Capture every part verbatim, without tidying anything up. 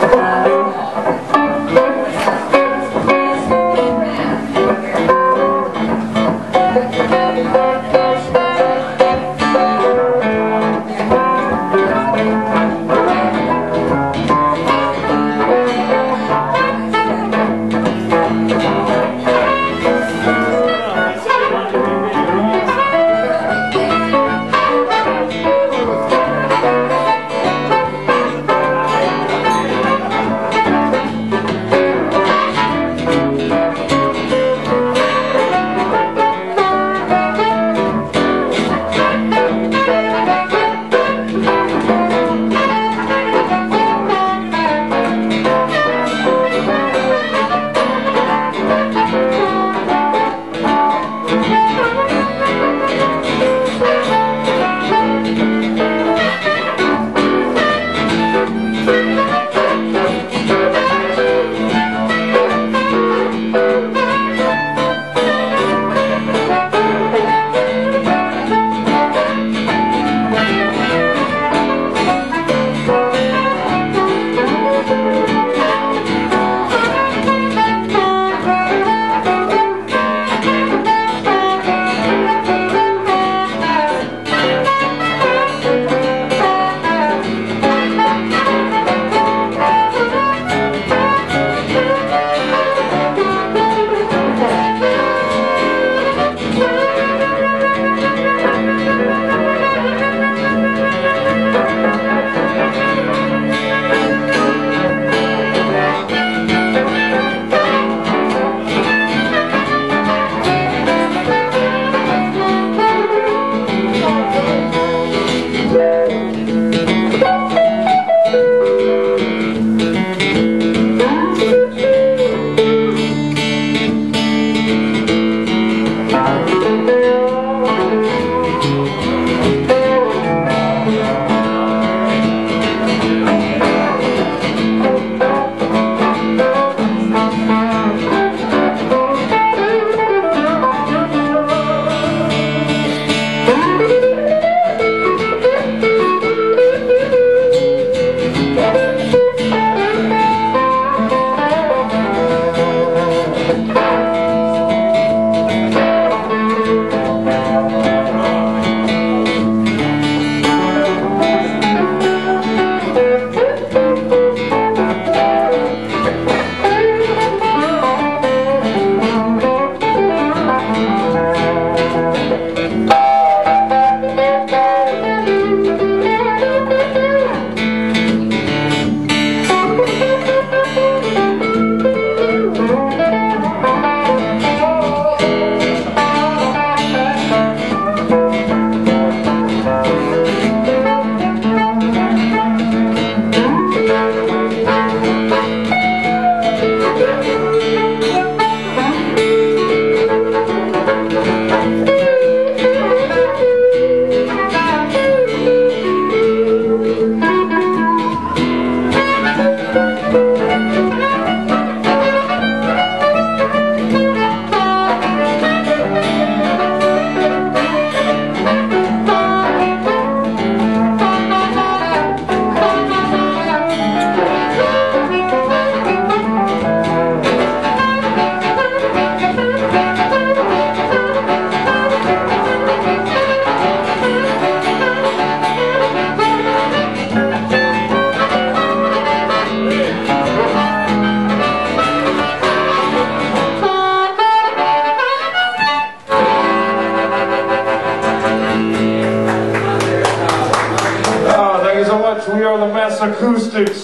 We are the Massacoustics.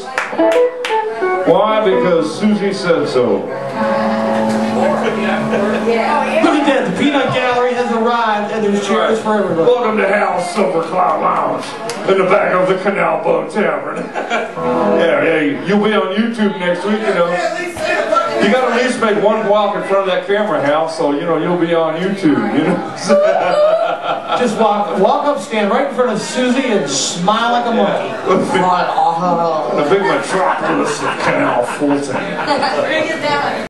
Why? Because Susie said so. Look at that, the Peanut Gallery has arrived and there's chairs for everybody. Welcome to Hal's Silver Cloud Lounge in the back of the Canal Boat Tavern. yeah, yeah, you'll be on YouTube next week, you know. You gotta at least make one walk in front of that camera, Hal, so you know you'll be on YouTube, you know. Just walk walk up, stand right in front of Susie and smile like a monkey. The big metropolis of Canal Fulton. Bring it down.